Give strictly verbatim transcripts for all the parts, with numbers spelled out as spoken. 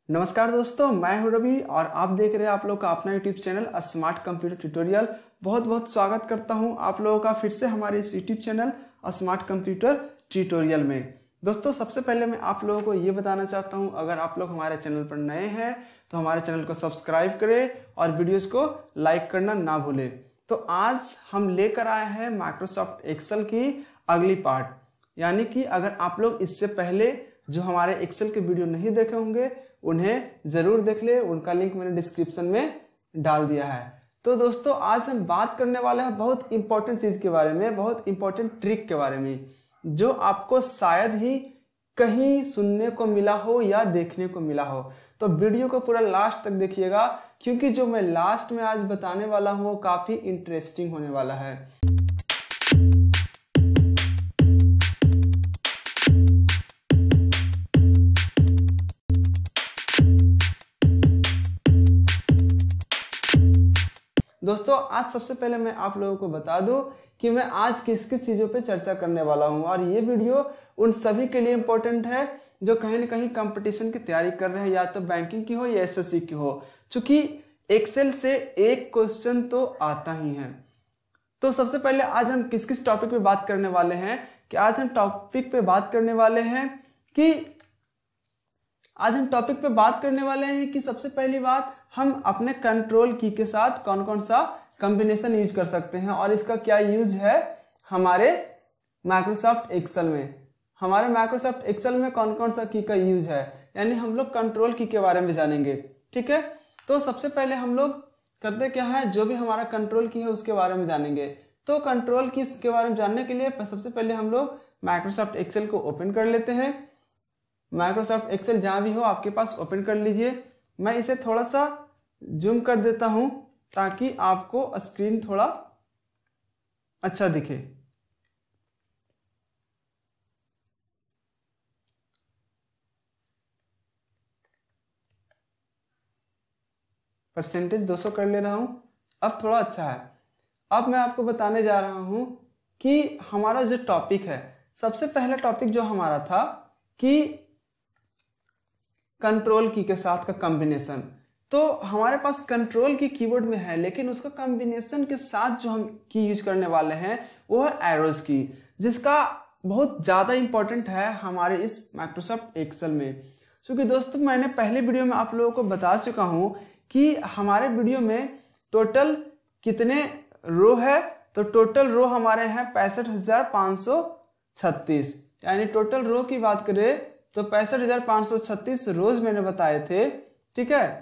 नमस्कार दोस्तों, मैं हूं रवि और आप देख रहे हैं आप लोग का अपना YouTube channel smart computer tutorial. बहुत बहुत स्वागत करता हूं आप लोगों का फिर से हमारे इस YouTube channel smart computer tutorial में। दोस्तों, सबसे पहले मैं आप लोगों को ये बताना चाहता हूं, अगर आप लोग हमारे चैनल पर नए हैं तो हमारे चैनल को सब्सक्राइब करें और वीडियोस को लाइक करना ना भूलें। तो आज हम लेकर आए हैं माइक्रोसॉफ्ट एक्सेल की अगली पार्ट, यानी कि अगर आप लोग इससे पहले जो हमारे एक्सेल के वीडियो नहीं देखे होंगे उन्हें जरूर देख ले, उनका लिंक मैंने डिस्क्रिप्शन में डाल दिया है। तो दोस्तों, आज हम बात करने वाले हैं बहुत इंपॉर्टेंट चीज के बारे में, बहुत इंपॉर्टेंट ट्रिक के बारे में, जो आपको शायद ही कहीं सुनने को मिला हो या देखने को मिला हो। तो वीडियो को पूरा लास्ट तक देखिएगा, क्योंकि जो मैं लास्ट में आज बताने वाला हूँ वो काफी इंटरेस्टिंग होने वाला है। दोस्तों, आज सबसे पहले मैं आप लोगों को बता दूं कि मैं आज किस किस चीज़ों पे चर्चा करने वाला हूं, और ये वीडियो उन सभी के लिए इम्पोर्टेंट है जो कहीं ना कहीं कंपटीशन की तैयारी कर रहे हैं, या तो बैंकिंग की हो या एसएससी की हो, क्योंकि एक्सेल से एक क्वेश्चन तो आता ही है। तो सबसे पहले आज हम किस किस टॉपिक पे बात करने वाले हैं कि आज हम टॉपिक पे बात करने वाले हैं कि आज हम टॉपिक पे बात करने वाले हैं कि सबसे पहली बात, हम अपने कंट्रोल की के साथ कौन कौन सा कॉम्बिनेशन यूज कर सकते हैं और इसका क्या यूज है हमारे माइक्रोसॉफ्ट एक्सेल में। हमारे माइक्रोसॉफ्ट एक्सेल में कौन कौन सा की का यूज है, यानी हम लोग कंट्रोल की के बारे में जानेंगे। ठीक है, तो सबसे पहले हम लोग करते क्या है, जो भी हमारा कंट्रोल की है उसके बारे में जानेंगे। तो कंट्रोल की के बारे में जानने के लिए सबसे पहले हम लोग माइक्रोसॉफ्ट एक्सेल को ओपन कर लेते हैं। माइक्रोसॉफ्ट एक्सेल जहां भी हो आपके पास ओपन कर लीजिए। मैं इसे थोड़ा सा जूम कर देता हूं ताकि आपको स्क्रीन थोड़ा अच्छा दिखे। परसेंटेज दो सौ कर ले रहा हूं, अब थोड़ा अच्छा है। अब मैं आपको बताने जा रहा हूं कि हमारा जो टॉपिक है, सबसे पहला टॉपिक जो हमारा था कि कंट्रोल की के साथ का कॉम्बिनेशन। तो हमारे पास कंट्रोल की कीबोर्ड में है, लेकिन उसका कॉम्बिनेशन के साथ जो हम की यूज करने वाले हैं वो है एरोज की, जिसका बहुत ज्यादा इंपॉर्टेंट है हमारे इस माइक्रोसॉफ्ट एक्सेल में। क्योंकि दोस्तों, मैंने पहले वीडियो में आप लोगों को बता चुका हूं कि हमारे वीडियो में टोटल कितने रो है। तो टोटल रो हमारे हैं पैंसठ हजार पांच सौ छत्तीस, यानी टोटल रो की बात करें तो पैंसठ हजार पांच सौ छत्तीस रोज मैंने बताए थे। ठीक है,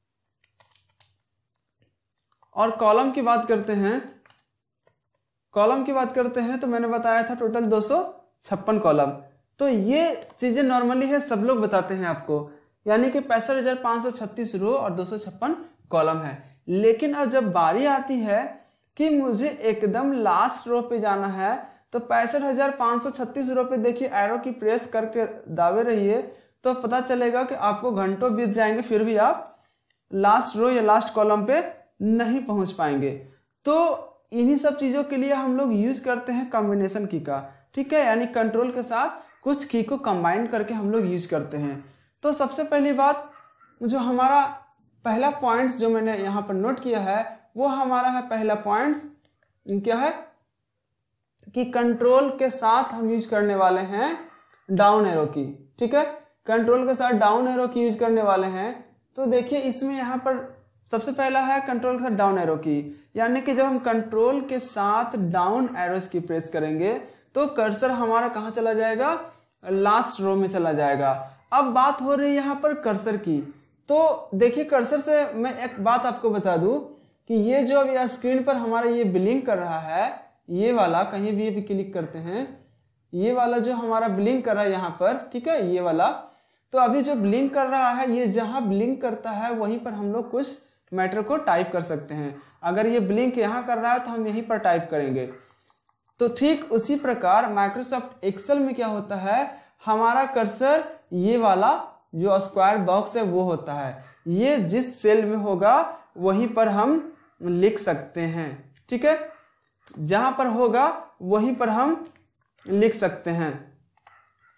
और कॉलम की बात करते हैं कॉलम की बात करते हैं तो मैंने बताया था टोटल दो सौ छप्पन कॉलम। तो ये चीजें नॉर्मली है, सब लोग बताते हैं आपको, यानी कि पैंसठ हजार पांच सौ छत्तीस रो और दो सौ छप्पन कॉलम है। लेकिन अब जब बारी आती है कि मुझे एकदम लास्ट रो पे जाना है, तो पैंसठ हजार पांच सौ छत्तीस रो पे देखिए एरो की प्रेस करके दावे रहिए, तो पता चलेगा कि आपको घंटों बीत जाएंगे, फिर भी आप लास्ट रो या लास्ट कॉलम पे नहीं पहुंच पाएंगे। तो इन्हीं सब चीजों के लिए हम लोग यूज करते हैं कॉम्बिनेशन की का। ठीक है, यानी कंट्रोल के साथ कुछ की को कंबाइन करके हम लोग यूज करते हैं। तो सबसे पहली बात, जो हमारा पहला पॉइंट्स जो मैंने यहाँ पर नोट किया है वो हमारा है, पहला पॉइंट्स क्या है कि कंट्रोल के साथ हम यूज करने वाले हैं डाउन एरो की। ठीक है, कंट्रोल के साथ डाउन एरो की यूज करने वाले हैं। तो देखिए इसमें यहाँ पर सबसे पहला है कंट्रोल के साथ डाउन एरो की, यानी कि जब हम कंट्रोल के साथ डाउन एरोस की प्रेस करेंगे तो कर्सर हमारा कहाँ चला जाएगा, लास्ट रो में चला जाएगा। अब बात हो रही है यहाँ पर कर्सर की। तो देखिए कर्सर से मैं एक बात आपको बता दूं कि ये जो अभी स्क्रीन पर हमारा ये ब्लिंक कर रहा है, ये वाला, कहीं भी भी क्लिक करते हैं, ये वाला जो हमारा ब्लिंक कर रहा है यहाँ पर, ठीक है, ये वाला, तो अभी जो ब्लिंक कर रहा है, ये जहां ब्लिंक करता है वहीं पर हम लोग कुछ मैटर को टाइप कर सकते हैं। अगर ये ब्लिंक यहाँ कर रहा है तो हम यहीं पर टाइप करेंगे। तो ठीक उसी प्रकार माइक्रोसॉफ्ट एक्सेल में क्या होता है, हमारा कर्सर ये वाला जो स्क्वायर बॉक्स है वो होता है, ये जिस सेल में होगा वहीं पर हम लिख सकते हैं। ठीक है, जहां पर होगा वहीं पर हम लिख सकते हैं।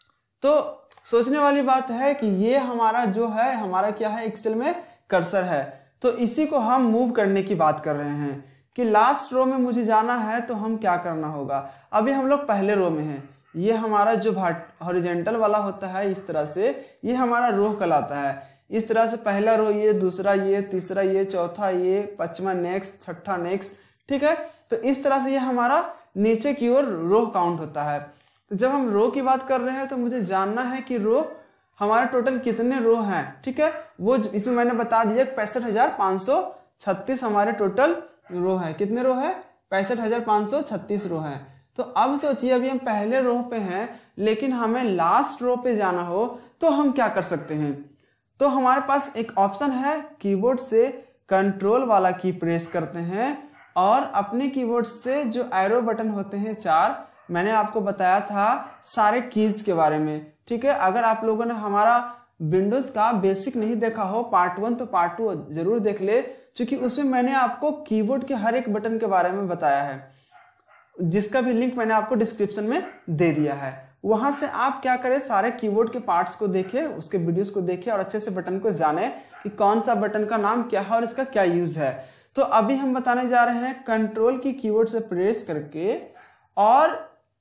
तो सोचने वाली बात है कि ये हमारा जो है हमारा क्या है एक्सेल में कर्सर है, तो इसी को हम मूव करने की बात कर रहे हैं कि लास्ट रो में मुझे जाना है तो हम क्या करना होगा। अभी हम लोग पहले रो में हैं, ये हमारा जो हॉरिजॉन्टल वाला होता है इस तरह से ये हमारा रो कहलाता है। इस तरह से पहला रो ये, दूसरा ये, तीसरा ये, चौथा ये, पांचवा नेक्स्ट, छठा नेक्स्ट, ठीक है। तो इस तरह से ये हमारा नीचे की ओर रो काउंट होता है। तो जब हम रो की बात कर रहे हैं तो मुझे जानना है कि रो हमारा टोटल कितने रो हैं, ठीक है। वो इसमें मैंने बता दिया पैंसठ हजार पाँच सौ छत्तीस हमारे टोटल रो है। कितने रो है? पैंसठ हजार पाँच सौ छत्तीस रो है। तो अब सोचिए अभी हम पहले रो पे हैं लेकिन हमें लास्ट रो पे जाना हो तो हम क्या कर सकते हैं। तो हमारे पास एक ऑप्शन है, कीबोर्ड से कंट्रोल वाला की प्रेस करते हैं और अपने कीबोर्ड से जो एरो बटन होते हैं चार, मैंने आपको बताया था सारे कीज के बारे में, ठीक है। अगर आप लोगों ने हमारा विंडोज का बेसिक नहीं देखा हो पार्ट वन तो पार्ट टू जरूर देख ले, क्योंकि उसमें मैंने आपको कीबोर्ड के हर एक बटन के बारे में बताया है, जिसका भी लिंक मैंने आपको डिस्क्रिप्शन में दे दिया है। वहां से आप क्या करें, सारे कीबोर्ड के पार्ट्स को देखें, उसके वीडियोस को देखें और अच्छे से बटन को जाने कि कौन सा बटन का नाम क्या है और इसका क्या यूज है। तो अभी हम बताने जा रहे हैं कंट्रोल की कीबोर्ड से प्रेस करके और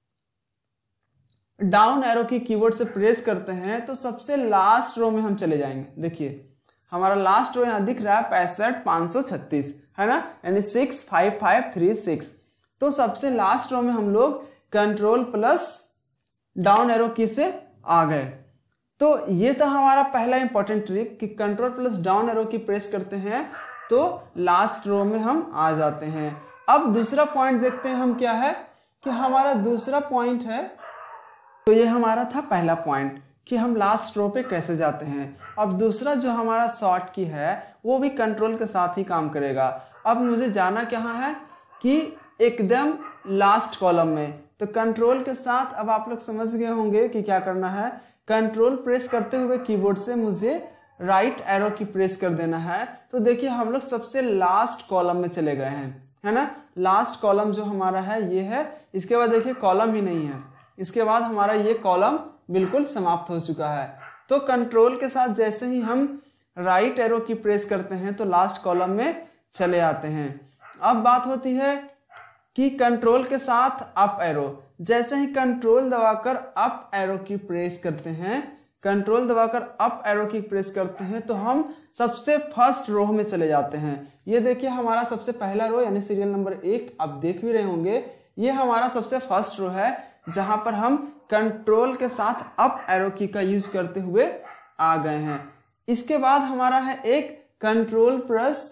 डाउन एरो की कीबोर्ड से प्रेस करते हैं तो सबसे लास्ट रो में हम चले जाएंगे। देखिए हमारा लास्ट रो यहां दिख रहा है पैंसठ पांच सौ छत्तीस, है ना, यानी six five five three six. तो सबसे लास्ट रो में हम लोग कंट्रोल प्लस डाउन एरो की से आ गए। तो ये था हमारा पहला इंपॉर्टेंट ट्रिक कि control plus down arrow key press करते हैं तो लास्ट रो में हम आ जाते हैं। अब दूसरा पॉइंट देखते हैं हम क्या है कि हमारा दूसरा पॉइंट है, तो ये हमारा था पहला पॉइंट कि हम लास्ट रो पे कैसे जाते हैं। अब दूसरा जो हमारा शॉर्ट की है वो भी कंट्रोल के साथ ही काम करेगा। अब मुझे जाना कहाँ है कि एकदम लास्ट कॉलम में, तो कंट्रोल के साथ अब आप लोग समझ गए होंगे कि क्या करना है। कंट्रोल प्रेस करते हुए कीबोर्ड से मुझे राइट एरो की प्रेस कर देना है। तो देखिए हम लोग सबसे लास्ट कॉलम में चले गए हैं, है ना। लास्ट कॉलम जो हमारा है ये है, इसके बाद देखिए कॉलम ही नहीं है, इसके बाद हमारा ये कॉलम बिल्कुल समाप्त हो चुका है। तो कंट्रोल के साथ जैसे ही हम राइट एरो की प्रेस करते हैं तो लास्ट कॉलम में चले आते हैं। अब बात होती है कि कंट्रोल के साथ अप एरो, जैसे ही कंट्रोल दबाकर अप एरो की प्रेस करते हैं, कंट्रोल दबाकर अप एरो की प्रेस करते हैं तो हम सबसे फर्स्ट रो में चले जाते हैं। ये देखिए हमारा सबसे पहला रो यानी सीरियल नंबर एक, आप देख भी रहे होंगे, ये हमारा सबसे फर्स्ट रो है जहां पर हम कंट्रोल के साथ अप एरो की का यूज करते हुए आ गए हैं। इसके बाद हमारा है एक control plus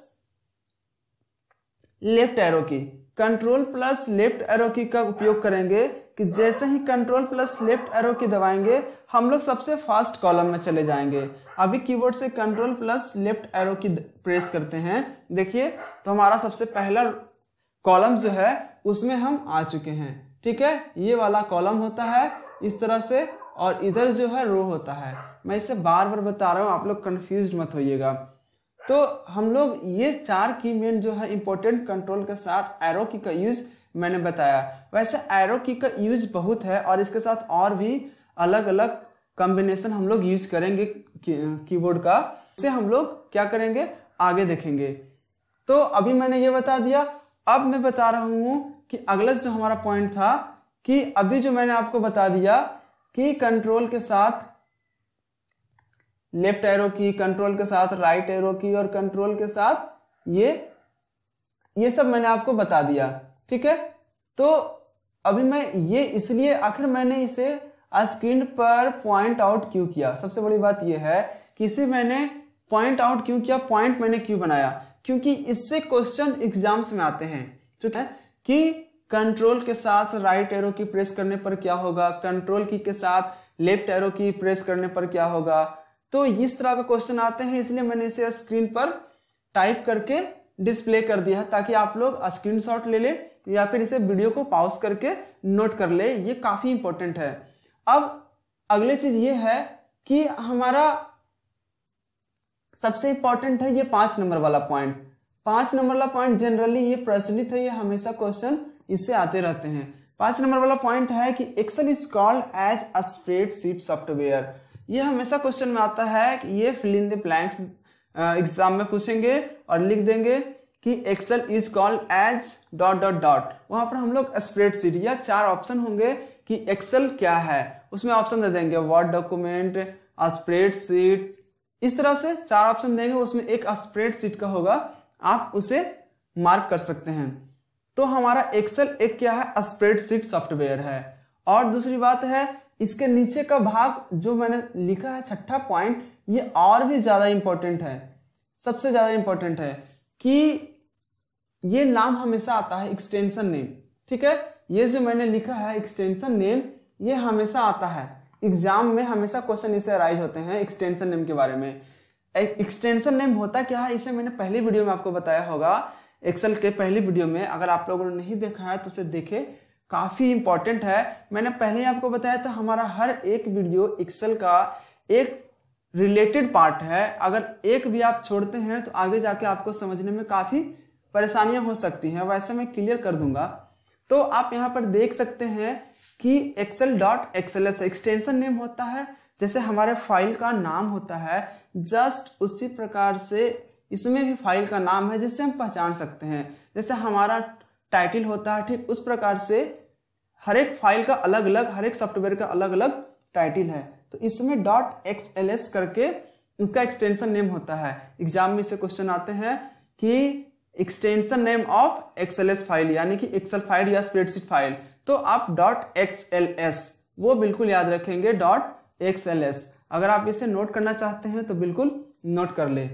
left arrow key. Control plus left arrow key का उपयोग करेंगे कि जैसे ही control plus left arrow key दबाएंगे हम लोग सबसे फर्स्ट कॉलम में चले जाएंगे। अभी कीबोर्ड से control plus left arrow key press करते हैं, देखिए तो हमारा सबसे पहला कॉलम जो है उसमें हम आ चुके हैं, ठीक है। ये वाला कॉलम होता है इस तरह से और इधर जो है रो होता है। मैं इसे बार बार बता रहा हूं, आप लोग कंफ्यूज मत होइएगा। तो हम लोग ये चार की मेन जो है इंपॉर्टेंट कंट्रोल के साथ एरो की का यूज मैंने बताया। वैसे एरो की का यूज बहुत है और इसके साथ और भी अलग अलग कॉम्बिनेशन हम लोग यूज करेंगे कीबोर्ड का, इसे हम लोग क्या करेंगे आगे देखेंगे। तो अभी मैंने ये बता दिया, अब मैं बता रहा हूं कि अगला जो हमारा पॉइंट था कि अभी जो मैंने आपको बता दिया कि कंट्रोल के साथ लेफ्ट एरो की, कंट्रोल के साथ राइट एरो की और कंट्रोल के साथ ये ये सब मैंने आपको बता दिया, ठीक है। तो अभी मैं ये इसलिए आखिर मैंने इसे स्क्रीन पर पॉइंट आउट क्यों किया, सबसे बड़ी बात यह है कि इसे मैंने पॉइंट आउट क्यों किया, पॉइंट मैंने क्यों बनाया, क्योंकि इससे क्वेश्चन एग्जाम्स में आते हैं, ठीक है, कि कंट्रोल के साथ राइट एरो की प्रेस करने पर क्या होगा, कंट्रोल की के साथ लेफ्ट एरो की प्रेस करने पर क्या होगा। तो इस तरह का क्वेश्चन आते हैं, इसलिए मैंने इसे स्क्रीन पर टाइप करके डिस्प्ले कर दिया ताकि आप लोग स्क्रीनशॉट ले ले या फिर इसे वीडियो को पॉज करके नोट कर ले, ये काफी इंपॉर्टेंट है। अब अगली चीज ये है कि हमारा सबसे इंपॉर्टेंट है ये पांच नंबर वाला पॉइंट। पांच नंबर वाला पॉइंट जनरली ये प्रचलित है, ये हमेशा क्वेश्चन इससे आते रहते हैं। पांच नंबर वाला पॉइंट है कि Excel is called as a spreadsheet software. ये हमेशा क्वेश्चन में आता है कि ये fill in the blanks exam में पूछेंगे और लिख देंगे कि Excel is called as dot dot dot, वहां पर हम लोग स्प्रेडशीट या चार ऑप्शन होंगे कि एक्सेल क्या है, उसमें ऑप्शन दे देंगे वर्ड डॉक्यूमेंट, स्प्रेडशीट, इस तरह से चार ऑप्शन देंगे, उसमें एक स्प्रेडशीट का होगा, आप उसे मार्क कर सकते हैं। तो हमारा एक्सेल एक क्या है, स्प्रेडशीट सॉफ्टवेयर है। और दूसरी बात है इसके नीचे का भाग जो मैंने लिखा है छठा पॉइंट, ये और भी ज्यादा इंपॉर्टेंट है, सबसे ज्यादा इंपॉर्टेंट है कि ये नाम हमेशा आता है एक्सटेंशन नेम। ठीक है, ये जो मैंने लिखा है एक्सटेंशन नेम, ये हमेशा आता है एग्जाम में, हमेशा क्वेश्चन इसे अराइज होते हैं एक्सटेंशन नेम के बारे में। एक्सटेंशन नेम होता क्या है, इसे मैंने पहली वीडियो में आपको बताया होगा, एक्सेल के पहली वीडियो में। अगर आप लोगों ने नहीं देखा है तो उसे देखें, काफी इंपॉर्टेंट है। मैंने पहले ही आपको बताया था हमारा हर एक वीडियो एक्सेल का एक रिलेटेड पार्ट है। अगर एक भी आप छोड़ते हैं तो आगे जाके आपको समझने में काफी परेशानियां हो सकती हैं, वैसे मैं क्लियर कर दूंगा। तो आप यहाँ पर देख सकते हैं कि Excel dot XLS extension name होता है, जैसे हमारे फाइल का नाम होता है, जस्ट उसी प्रकार से इसमें भी फाइल का नाम है जिससे हम पहचान सकते हैं। जैसे हमारा टाइटल होता है, ठीक उस प्रकार से हर एक फाइल का अलग अलग, हर एक सॉफ्टवेयर का अलग अलग टाइटल है। तो इसमें डॉट एक्सएलएस करके इसका एक्सटेंशन नेम होता है। एग्जाम में इसे क्वेश्चन आते हैं कि extension name of XLS file, यानी कि एक्सेल फाइल या स्प्रेडशीट फाइल, तो आप डॉट एक्सएलएस वो बिल्कुल याद रखेंगे, डॉट एक्सएलएस। अगर आप इसे नोट करना चाहते हैं तो बिल्कुल नोट कर ले।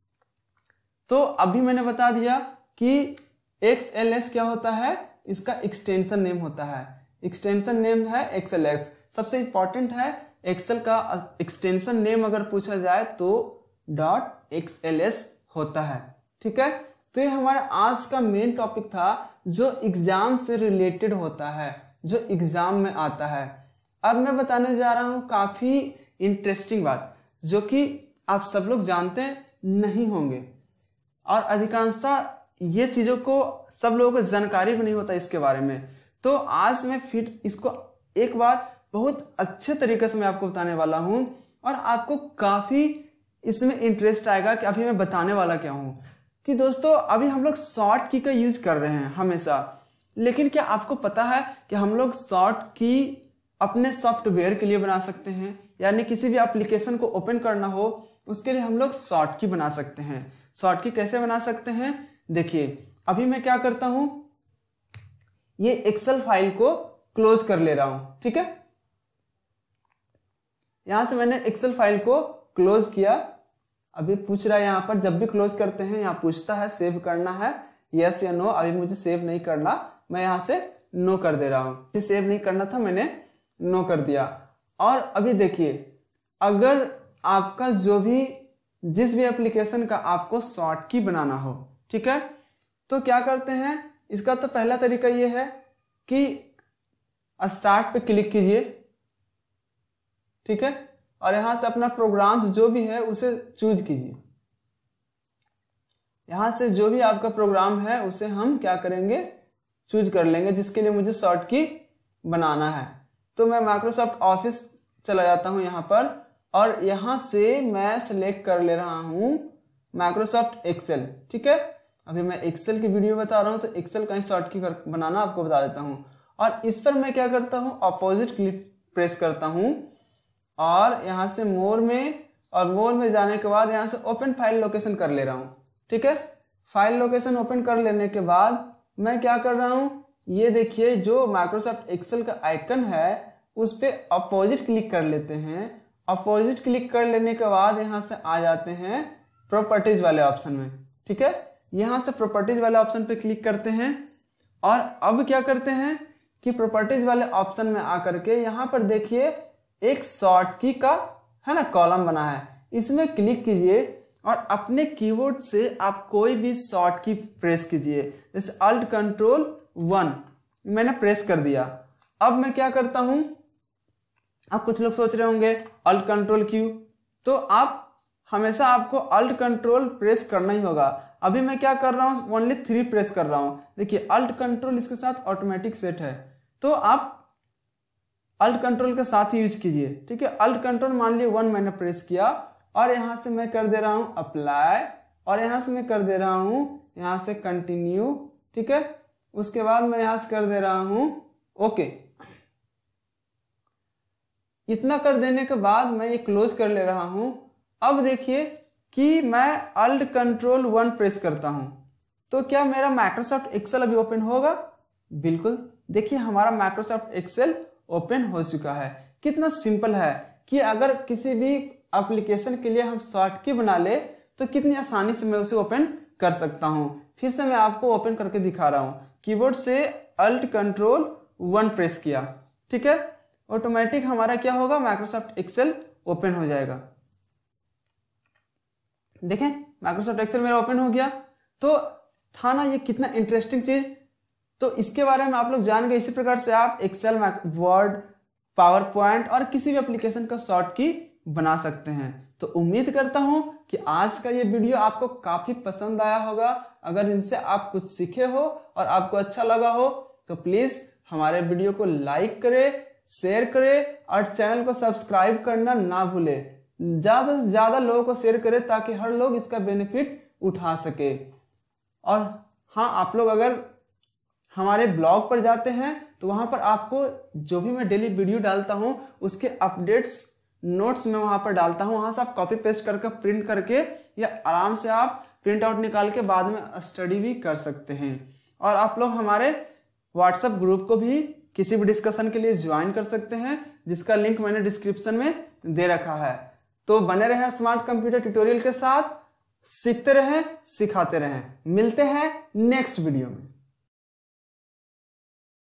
तो अभी मैंने बता दिया कि एक्सएलएस क्या होता है, इसका एक्सटेंशन नेम होता है। एक्सटेंशन नेम है एक्सएलएस। सबसे इंपॉर्टेंट है एक्सेल का एक्सटेंशन नेम अगर पूछा जाए तो डॉट एक्सएलएस होता है। ठीक है, तो ये हमारा आज का मेन टॉपिक था जो एग्जाम से रिलेटेड होता है, जो एग्जाम में आता है। अब मैं बताने जा रहा हूं काफी इंटरेस्टिंग बात जो कि आप सब लोग जानते नहीं होंगे, और अधिकांशतः ये चीजों को सब लोगों को जानकारी भी नहीं होता इसके बारे में। तो आज मैं फिर इसको एक बार बहुत अच्छे तरीके से मैं आपको बताने वाला हूं, और आपको काफी इसमें इंटरेस्ट आएगा कि अभी मैं बताने वाला क्या हूं। कि दोस्तों अभी हम लोग शॉर्ट की का यूज कर रहे हैं हमेशा, लेकिन क्या आपको पता है कि हम लोग शॉर्ट की अपने सॉफ्टवेयर के लिए बना सकते हैं, यानी किसी भी एप्लीकेशन को ओपन करना हो उसके लिए हम लोग शॉर्ट की बना सकते हैं। शॉर्ट की कैसे बना सकते हैं, देखिए अभी मैं क्या करता हूं, ये एक्सेल फाइल को क्लोज कर ले रहा हूं। ठीक है, यहां से मैंने एक्सेल फाइल को क्लोज किया। अभी पूछ रहा है यहाँ पर, जब भी क्लोज करते हैं यहाँ पूछता है सेव करना है यस या नो। अभी मुझे सेव नहीं करना, मैं यहाँ से नो कर दे रहा हूं। सेव नहीं करना था, मैंने नो कर दिया। और अभी देखिए, अगर आपका जो भी जिस भी एप्लीकेशन का आपको शॉर्ट की बनाना हो, ठीक है, तो क्या करते हैं, इसका तो पहला तरीका ये है कि स्टार्ट पे क्लिक कीजिए। ठीक है, और यहां से अपना प्रोग्राम्स जो भी है उसे चूज कीजिए। यहां से जो भी आपका प्रोग्राम है उसे हम क्या करेंगे, चूज कर लेंगे, जिसके लिए मुझे शॉर्ट की बनाना है। तो मैं माइक्रोसॉफ्ट ऑफिस चला जाता हूं यहाँ पर, और यहां से मैं सिलेक्ट कर ले रहा हूं माइक्रोसॉफ्ट एक्सेल। ठीक है, अभी मैं एक्सेल की वीडियो बता रहा हूं तो एक्सेल का शॉर्ट की बनाना आपको बता देता हूं। और इस पर मैं क्या करता हूं, अपोजिट क्लिक प्रेस करता हूं, और यहां से मोर में, और मोर में जाने के बाद यहां से ओपन फाइल लोकेशन कर ले रहा हूं। ठीक है, फाइल लोकेशन ओपन कर लेने के बाद मैं क्या कर रहा हूं, ये देखिए जो माइक्रोसॉफ्ट एक्सेल का आइकन है उस पे अपोजिट क्लिक कर लेते हैं। अपोजिट क्लिक कर लेने के बाद यहां से आ जाते हैं प्रॉपर्टीज वाले ऑप्शन में। ठीक है, यहां से प्रॉपर्टीज वाले ऑप्शन पे क्लिक करते हैं, और अब क्या करते हैं कि प्रॉपर्टीज वाले ऑप्शन में आकर के यहां पर देखिए एक शॉर्ट की का है ना कॉलम बना है, इसमें क्लिक कीजिए और अपने कीबोर्ड से आप कोई भी शॉर्ट की प्रेस कीजिए। जैसे अल्ट कंट्रोल वन मैंने प्रेस कर दिया। अब मैं क्या करता हूं, अब कुछ लोग सोच रहे होंगे अल्ट कंट्रोल क्यू, तो आप हमेशा आपको अल्ट कंट्रोल प्रेस करना ही होगा। अभी मैं क्या कर रहा हूं, ओनली थ्री प्रेस कर रहा हूं। देखिए अल्ट कंट्रोल इसके साथ ऑटोमेटिक सेट है, तो आप अल्ट कंट्रोल के साथ ही यूज कीजिए, ठीक है। अल्ट कंट्रोल मान लिया वन मैंने प्रेस किया और यहां से मैं कर दे रहा हूं अप्लाई, और यहां से मैं कर दे रहा हूं यहां से कंटिन्यू, ठीक है। उसके बाद मैं यहां से कर दे रहा हूं ओके। इतना कर देने के बाद मैं ये क्लोज कर ले रहा हूं। अब देखिए कि मैं अल्ट कंट्रोल वन प्रेस करता हूं तो क्या मेरा माइक्रोसॉफ्ट एक्सेल अभी ओपन होगा? बिल्कुल, देखिए हमारा माइक्रोसॉफ्ट एक्सेल ओपन हो चुका है। कितना सिंपल है कि अगर किसी भी एप्लीकेशन के लिए हम शॉर्ट की बना ले तो कितनी आसानी से मैं उसे ओपन कर सकता हूं। फिर से मैं आपको ओपन करके दिखा रहा हूं। कीबोर्ड से अल्ट कंट्रोल वन प्रेस किया, ठीक है, ऑटोमेटिक हमारा क्या होगा, माइक्रोसॉफ्ट एक्सेल ओपन हो जाएगा। देखें माइक्रोसॉफ्ट एक्सेल मेरा ओपन हो गया। तो था ना ये कितना इंटरेस्टिंग चीज। तो इसके बारे में आप लोग जान गए। इसी प्रकार से आप एक्सेल, वर्ड, पावर पॉइंट और किसी भी एप्लीकेशन का शॉर्ट की बना सकते हैं। तो उम्मीद करता हूं कि आज का ये वीडियो आपको काफी पसंद आया होगा। अगर इनसे आप कुछ सीखे हो और आपको अच्छा लगा हो तो प्लीज हमारे वीडियो को लाइक करें, शेयर करें और चैनल को सब्सक्राइब करना ना भूले। ज्यादा से ज्यादा लोगों को शेयर करें ताकि हर लोग इसका बेनिफिट उठा सके। और हाँ, आप लोग अगर हमारे ब्लॉग पर जाते हैं तो वहां पर आपको जो भी मैं डेली वीडियो डालता हूं उसके अपडेट्स नोट्स में वहां पर डालता हूं। वहां से आप कॉपी पेस्ट करके प्रिंट करके या आराम से आप प्रिंट आउट निकाल के बाद में स्टडी भी कर सकते हैं। और आप लोग हमारे व्हाट्सएप ग्रुप को भी किसी भी डिस्कशन के लिए ज्वाइन कर सकते हैं, जिसका लिंक मैंने डिस्क्रिप्शन में दे रखा है। तो बने रहे स्मार्ट कंप्यूटर ट्यूटोरियल के साथ, सीखते रहें, सिखाते रहें। मिलते हैं नेक्स्ट वीडियो में।